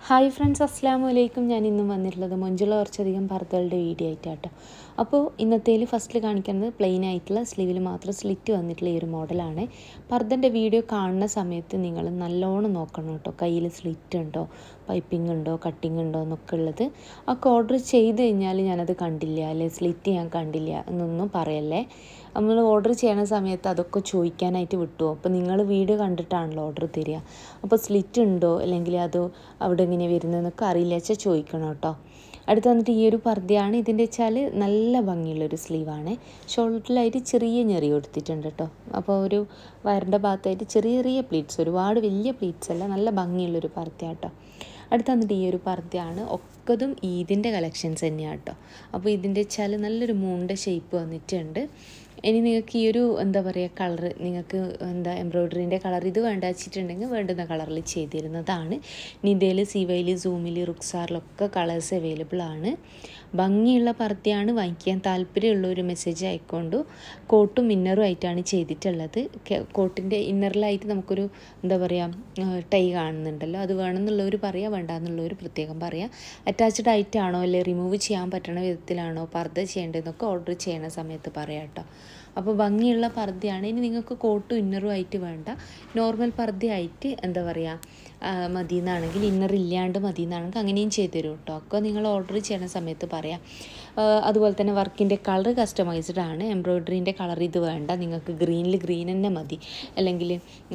Hi friends, അസ്സലാമു അലൈക്കും. ഞാൻ ഇന്നും വന്നിട്ടുള്ളത് മൊഞ്ചുള്ള കുറച്ചധികം പർദ്ദകളുടെ വീഡിയോ ആയിട്ടാട്ടോ. അപ്പോൾ ഇന്നത്തേൽ ഫസ്റ്റിൽ കാണിക്കുന്നത് പ്ലെയിൻ ആയിട്ടുള്ള സ്ലീവിൽ മാത്രം സ്ലിറ്റ് വന്നിട്ടുള്ള ഈ ഒരു മോഡലാണ്. പർദ്ദൻ്റെ വീഡിയോ കാണുന്ന സമയത്ത് നിങ്ങൾ നല്ലോണം നോക്കണം കേട്ടോ. കയ്യിൽ സ്ലിറ്റ് ഉണ്ടോ, പൈപ്പിംഗ് ഉണ്ടോ, കട്ടിങ് ഉണ്ടോ എന്നൊക്കെ ഉള്ളത്. ഒക്കെ ഓർഡർ ചെയ്ത് കഴിഞ്ഞാൽ ഞാനത് കണ്ടില്ല, അല്ലെ സ്ലിറ്റ് ഞാൻ കണ്ടില്ല എന്നൊന്നും പറയല്ലേ. നമ്മൾ ഓർഡർ ചെയ്യണ സമയത്ത് അതൊക്കെ ചോദിക്കാനായിട്ട് വിട്ടുപോകും. അപ്പോൾ നിങ്ങൾ വീഡിയോ കണ്ടിട്ടാണല്ലോ ഓർഡർ തരിക. അപ്പോൾ സ്ലിറ്റ് ഉണ്ടോ അല്ലെങ്കിൽ അത് അവിടെ എങ്ങനെ വരുന്നതെന്നൊക്കെ അറിയില്ല വെച്ചാൽ ചോദിക്കണം കേട്ടോ. അടുത്ത് വന്നിട്ട് ഈ ഒരു പർദ്ദയാണ്. ഇതിൻ്റെ വെച്ചാൽ നല്ല ഭംഗിയുള്ളൊരു സ്ലീവാണ്. ഷോൾഡറിലായിട്ട് ചെറിയ ഞെറി കൊടുത്തിട്ടുണ്ട് കേട്ടോ. അപ്പോൾ ഒരു വയറിൻ്റെ ഭാഗത്തായിട്ട് ചെറിയ ചെറിയ പ്ലീറ്റ്സ്, ഒരുപാട് വലിയ പ്ലീറ്റ്സ് അല്ല, നല്ല ഭംഗിയുള്ളൊരു പർദ്ദ കേട്ടോ. അടുത്ത് വന്നിട്ട് ഈ ഒരു പർദ്ദയാണ്. ഒക്കതും ഈദിൻ്റെ കളക്ഷൻസ് തന്നെയാണ് കേട്ടോ. അപ്പോൾ ഇതിൻ്റെ വെച്ചാൽ നല്ലൊരു മൂണിൻ്റെ ഷേപ്പ് വന്നിട്ടുണ്ട്. ഇനി നിങ്ങൾക്ക് ഈ ഒരു എന്താ പറയുക കളറ്, നിങ്ങൾക്ക് എംബ്രോയ്ഡറിൻ്റെ കളർ ഇത് വേണ്ട വെച്ചിട്ടുണ്ടെങ്കിൽ വേണ്ടുന്ന കളറിൽ ചെയ്തിരുന്നതാണ്. ഇനി ഇതേൽ സിവയിൽ, സൂമിൽ, റുക്സാറിലൊക്കെ കളേഴ്സ് അവൈലബിൾ ആണ്. ഭംഗിയുള്ള പർദ്ദയാണ്. വാങ്ങിക്കാൻ താല്പര്യമുള്ള ഒരു മെസ്സേജ് ആയിക്കൊണ്ടു. കോട്ടും ഇന്നറും ആയിട്ടാണ് ചെയ്തിട്ടുള്ളത്. കോട്ടിൻ്റെ ഇന്നറിലായിട്ട് നമുക്കൊരു എന്താ പറയുക ടൈ കാണുന്നുണ്ടല്ലോ, അത് വേണമെന്നുള്ളവർ പറയുക, വേണ്ടാന്നുള്ളവർ പ്രത്യേകം പറയുക. അറ്റാച്ച്ഡ് ആയിട്ടാണോ അല്ലെ റിമൂവ് ചെയ്യാൻ പറ്റണ വിധത്തിലാണോ പർദ്ദ ചെയ്യേണ്ടതെന്നൊക്കെ ഓർഡർ ചെയ്യണ സമയത്ത് പറയാം കേട്ടോ. അപ്പോൾ ഭംഗിയുള്ള പർദ്ദയാണ്. ഇനി നിങ്ങൾക്ക് കോട്ടും ഇന്നറും ആയിട്ട് വേണ്ട, നോർമൽ പർദ്ദയായിട്ട് എന്താ പറയുക മതി എന്നാണെങ്കിൽ, ഇന്നർ ഇല്ലാണ്ട് മതി എന്നാണെങ്കിൽ അങ്ങനെയും ചെയ്തു തരും കേട്ടോ. ഒക്കെ നിങ്ങൾ ഓർഡർ ചെയ്യണ സമയത്ത് പറയാം. അതുപോലെ തന്നെ വർക്കിൻ്റെ കളർ കസ്റ്റമൈസ്ഡ് ആണ്. എംബ്രോയ്ഡറിൻ്റെ കളർ ഇത് വേണ്ട, നിങ്ങൾക്ക് ഗ്രീനിൽ ഗ്രീൻ തന്നെ മതി, അല്ലെങ്കിൽ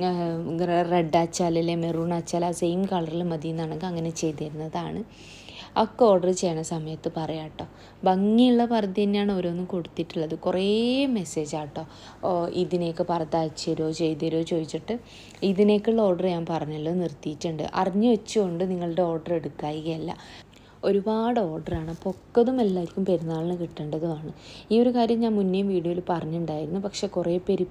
റെഡ് ആച്ചാൽ അല്ലെങ്കിൽ മെറൂൺ ആച്ചാൽ ആ സെയിം കളറിൽ മതി എന്നാണെങ്കിൽ അങ്ങനെ ചെയ്തു തരുന്നതാണ്. ഒക്കെ ഓർഡർ ചെയ്യണ സമയത്ത് പറയാം കേട്ടോ. ഭംഗിയുള്ള പർദ്ദ തന്നെയാണ് ഓരോന്നും കൊടുത്തിട്ടുള്ളത്. കുറേ മെസ്സേജാട്ടോ, ഇതിനേക്ക് പർദ്ദ അയച്ചു തരുമോ, ചെയ്തു തരുമോ ചോദിച്ചിട്ട്. ഇതിനേക്കുള്ള ഓർഡർ ഞാൻ പറഞ്ഞല്ലോ നിർത്തിയിട്ടുണ്ട്. അറിഞ്ഞു വെച്ചുകൊണ്ട് നിങ്ങളുടെ ഓർഡർ എടുക്കുകയല്ല. ഒരുപാട് ഓർഡറാണ്. അപ്പോൾ ഒക്കതും എല്ലാവർക്കും പെരുന്നാളിന് കിട്ടേണ്ടതുമാണ്. ഈ ഒരു കാര്യം ഞാൻ മുന്നേ വീഡിയോയിൽ പറഞ്ഞിട്ടുണ്ടായിരുന്നു. പക്ഷേ കുറേ പേര്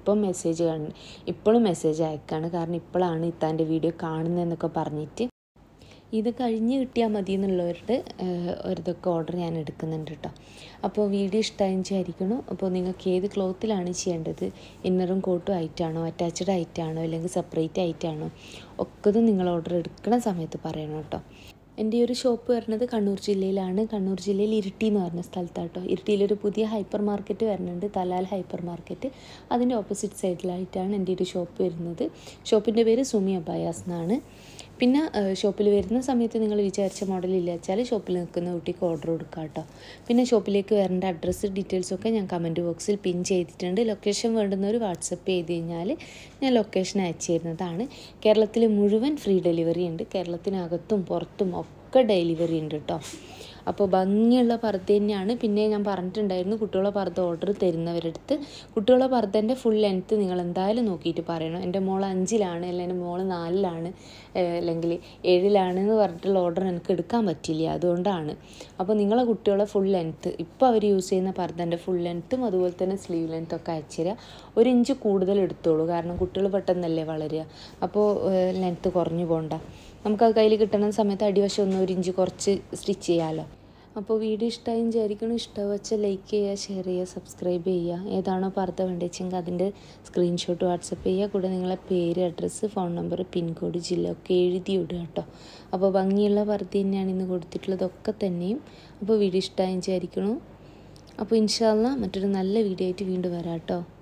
ഇപ്പോഴും മെസ്സേജ് അയക്കുകയാണ്. കാരണം ഇപ്പോഴാണ് ഇത്താൻ്റെ വീഡിയോ കാണുന്നതെന്നൊക്കെ പറഞ്ഞിട്ട്. ഇത് കഴിഞ്ഞ് കിട്ടിയാൽ മതി എന്നുള്ളവരുടെ ഒരിതൊക്കെ ഓർഡർ ഞാൻ എടുക്കുന്നുണ്ട് കേട്ടോ. അപ്പോൾ വീഡിയോ ഇഷ്ടമായി വിചാരിക്കുന്നു. അപ്പോൾ നിങ്ങൾക്ക് ഏത് ക്ലോത്തിലാണ് ചെയ്യേണ്ടത്, ഇന്നറും കോട്ടും ആയിട്ടാണോ, അറ്റാച്ച്ഡ് ആയിട്ടാണോ, അല്ലെങ്കിൽ സെപ്പറേറ്റ് ആയിട്ടാണോ, ഒക്കതും നിങ്ങൾ ഓർഡർ എടുക്കുന്ന സമയത്ത് പറയണം കേട്ടോ. എൻ്റെ ഈ ഒരു ഷോപ്പ് വരുന്നത് കണ്ണൂർ ജില്ലയിലാണ്. കണ്ണൂർ ജില്ലയിൽ ഇരിട്ടി എന്ന് പറഞ്ഞ സ്ഥലത്താട്ടോ. ഇരിട്ടിയിലൊരു പുതിയ ഹൈപ്പർ മാർക്കറ്റ് വരുന്നുണ്ട്, തലാൽ ഹൈപ്പർ മാർക്കറ്റ്. അതിൻ്റെ ഓപ്പോസിറ്റ് സൈഡിലായിട്ടാണ് എൻ്റെ ഒരു ഷോപ്പ് വരുന്നത്. ഷോപ്പിൻ്റെ പേര് സുമി അബായാസ് എന്നാണ്. പിന്നെ ഷോപ്പിൽ വരുന്ന സമയത്ത് നിങ്ങൾ വിചാരിച്ച മോഡലില്ല വെച്ചാൽ ഷോപ്പിൽ നിൽക്കുന്ന കുട്ടിക്ക് ഓർഡർ കൊടുക്കുക കേട്ടോ. പിന്നെ ഷോപ്പിലേക്ക് വരേണ്ട അഡ്രസ്സ് ഡീറ്റെയിൽസൊക്കെ ഞാൻ കമൻറ്റ് ബോക്സിൽ പിൻ ചെയ്തിട്ടുണ്ട്. ലൊക്കേഷൻ വേണ്ടുന്നവർ വാട്സപ്പ് ചെയ്ത് കഴിഞ്ഞാൽ ഞാൻ ലൊക്കേഷൻ അയച്ചു തരുന്നതാണ്. കേരളത്തിൽ മുഴുവൻ ഫ്രീ ഡെലിവറി ഉണ്ട്. കേരളത്തിനകത്തും പുറത്തും ഒക്കെ ഡെലിവറി ഉണ്ട് കേട്ടോ. അപ്പോൾ ഭംഗിയുള്ള പർദ്ദ തന്നെയാണ്. പിന്നെ ഞാൻ പറഞ്ഞിട്ടുണ്ടായിരുന്നു, കുട്ടികളെ പർദ്ദ ഓർഡർ തരുന്നവരടുത്ത് കുട്ടികളെ പർദ്ദൻ്റെ ഫുൾ ലെങ്ത്ത് നിങ്ങൾ എന്തായാലും നോക്കിയിട്ട് പറയണം. എൻ്റെ മോൾ 5-ലാണ്, അല്ലെങ്കിൽ എൻ്റെ മോൾ 4-ലാണ്, അല്ലെങ്കിൽ 7-ലാണെന്ന് പറഞ്ഞിട്ടുള്ള ഓർഡർ എനിക്ക് എടുക്കാൻ പറ്റില്ല. അതുകൊണ്ടാണ്. അപ്പോൾ നിങ്ങളെ കുട്ടികളെ ഫുൾ ലെങ്ത്ത്, ഇപ്പോൾ അവർ യൂസ് ചെയ്യുന്ന പർദ്ദൻ്റെ ഫുൾ ലെങ്ത്തും അതുപോലെ തന്നെ സ്ലീവ് ലെങ്ത്തൊക്കെ അയച്ചു തരിക. 1 ഇഞ്ച് കൂടുതൽ എടുത്തോളൂ. കാരണം കുട്ടികൾ പെട്ടെന്നല്ലേ വളരുക. അപ്പോൾ ലെങ്ത്ത് കുറഞ്ഞു പോകണ്ട. നമുക്കത് കയ്യിൽ കിട്ടുന്ന സമയത്ത് അടിവശം 1 ഇഞ്ച് കുറച്ച് സ്റ്റിച്ച് ചെയ്യാമല്ലോ. അപ്പോൾ വീഡിയോ ഇഷ്ടമായി വിചാരിക്കണം. ഇഷ്ടം ലൈക്ക് ചെയ്യുക, ഷെയർ ചെയ്യുക, സബ്സ്ക്രൈബ് ചെയ്യുക. ഏതാണോ പർദ്ദ വേണ്ടതെങ്കിൽ അതിൻ്റെ സ്ക്രീൻഷോട്ട് വാട്സപ്പ് ചെയ്യുക. കൂടെ നിങ്ങളെ പേര്, അഡ്രസ്സ്, ഫോൺ നമ്പർ, പിൻകോഡ്, ജില്ല ഒക്കെ എഴുതി വിടുക കേട്ടോ. അപ്പോൾ ഭംഗിയുള്ള പർദ്ദ തന്നെയാണ് ഇന്ന് കൊടുത്തിട്ടുള്ളതൊക്കെ തന്നെയും. അപ്പോൾ വീഡിയോ ഇഷ്ടമായി വിചാരിക്കണം. അപ്പോൾ ഇൻഷാ അല്ലാഹ് മറ്റൊരു നല്ല വീഡിയോ ആയിട്ട് വീണ്ടും വരാം കേട്ടോ.